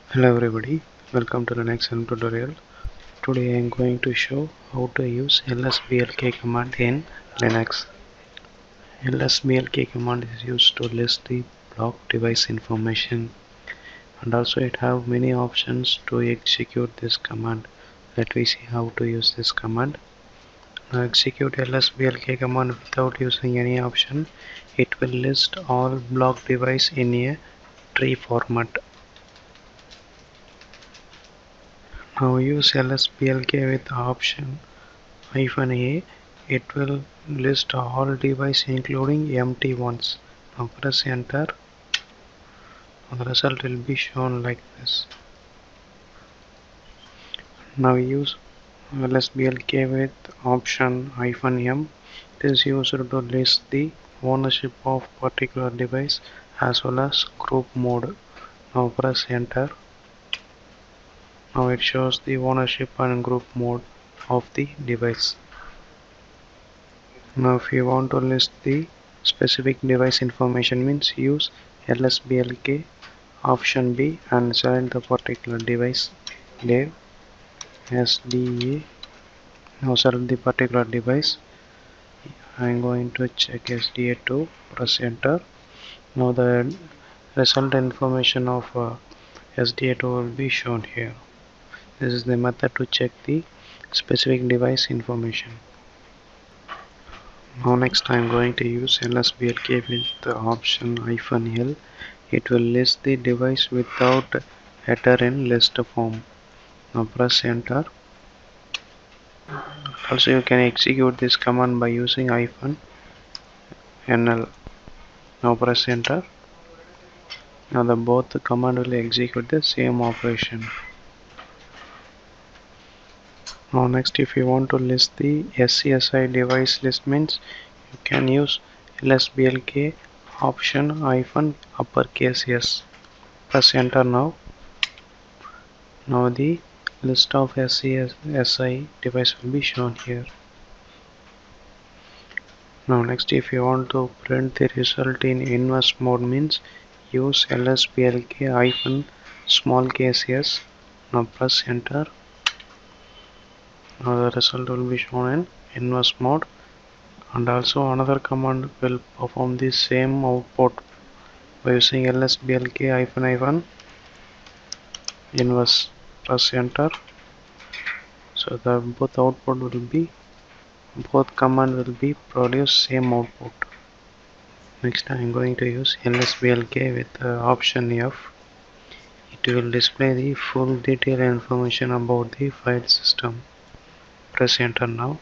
Hello everybody, welcome to the next tutorial. Today I am going to show how to use lsblk command in Linux. lsblk command is used to list the block device information, and also it have many options to execute this command. Let me see how to use this command. Now execute lsblk command without using any option. It will list all block device in a tree format. Now use lsblk with option -a. It will list all devices including empty ones. Now press enter. The result will be shown like this. Now use lsblk with option -m. This is used to list the ownership of particular device as well as group mode. Now press enter. Now it shows the ownership and group mode of the device. Now if you want to list the specific device information, means use lsblk option B and select the particular device name SDA. Now select the particular device. I am going to check SDA2, press enter. Now the result information of SDA2 will be shown here. This is the method to check the specific device information. Now next I am going to use lsblk with the option -l. It will list the device without header in list form. Now press enter. Also you can execute this command by using -nl. Now press enter. Now both the command will execute the same operation. Now next, if you want to list the SCSI device list, means you can use lsblk option -uppercase S. Press enter now. Now the list of SCSI device will be shown here. Now next, if you want to print the result in inverse mode, means use lsblk -small case S. Now press enter. Now the result will be shown in inverse mode, and also another command will perform the same output by using lsblk -inverse. Press enter. So the both command will be produce same output. Next I am going to use lsblk with option F. It will display the full detailed information about the file system. Press enter now.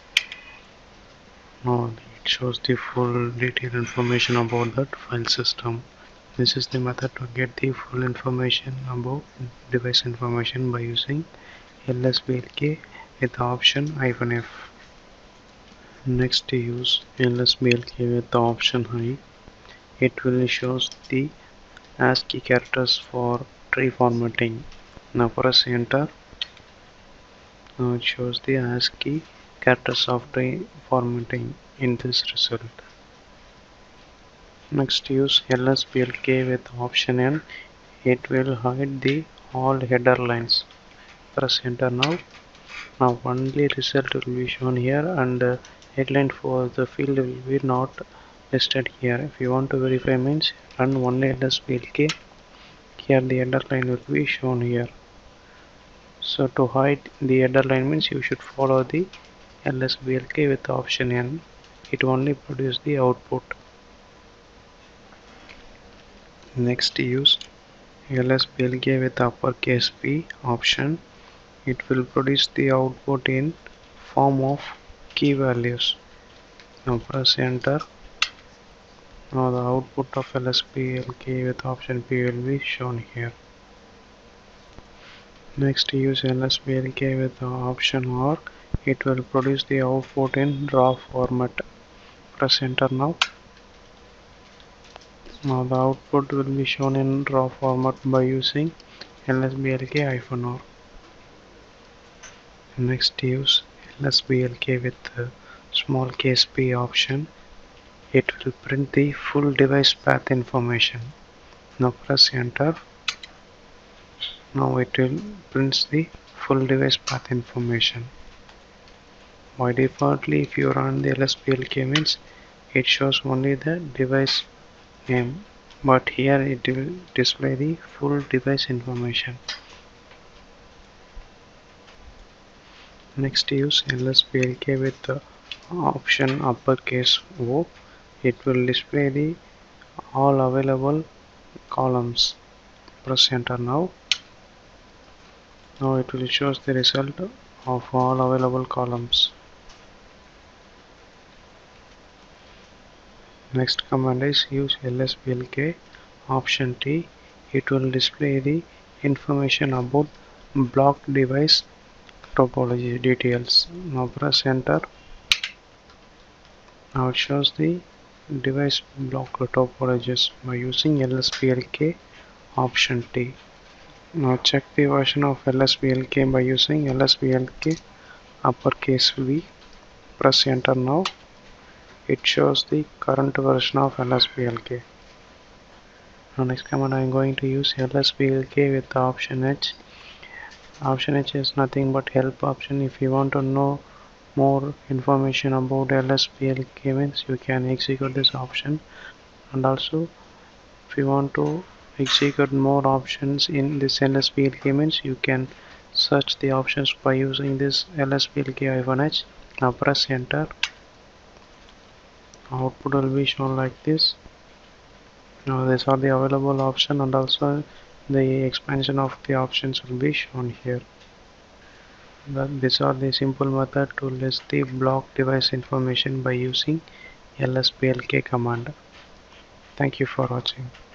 Now it shows the full detailed information about that file system. This is the method to get the full information about device information by using lsblk with the option -f. Next, use lsblk with the option I. It will shows the ASCII characters for tree formatting. Now press enter. Now it shows the ASCII characters of tree formatting in this result. Next, use lsblk with option N. It will hide the all header lines. Press enter now. Now only result will be shown here, and headline for the field will be not listed here. If you want to verify, means run one lsblk. Here the header line will be shown here. So to hide the header line, means you should follow the lsblk with option N. It only produce the output. Next, use lsblk with uppercase P option. It will produce the output in form of key values. Now press enter. Now the output of lsblk with option P will be shown here. Next, use lsblk with the option R. It will produce the output in raw format. Press enter now. Now the output will be shown in raw format by using lsblk -r. Next, use lsblk with the small case P option. It will print the full device path information. Now press enter. Now it will print the full device path information. By defaultly, if you run the lsblk means it shows only the device name, but here it will display the full device information. Next, use lsblk with the option uppercase O. It will display the all available columns. Press enter now. Now it will show the result of all available columns. Next command is use lsblk option T. It will display the information about block device topology details. Now press enter. Now it shows the device block topologies by using lsblk option T. Now check the version of lsblk by using lsblk uppercase V. Press enter now. It shows the current version of lsblk. Now next command I am going to use lsblk with the option H. Option H is nothing but help option. If you want to know more information about lsblk means you can execute this option, and also if you want to execute more options in this lsblk means you can search the options by using this lsblk-h. Now press enter. Output will be shown like this. Now these are the available options, and also the expansion of the options will be shown here. These are the simple method to list the block device information by using lsblk command. Thank you for watching.